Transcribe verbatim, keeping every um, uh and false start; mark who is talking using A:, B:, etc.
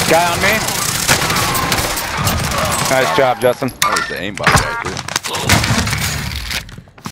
A: Guy on me. Nice job, Justin.
B: That was the aimbot guy, too.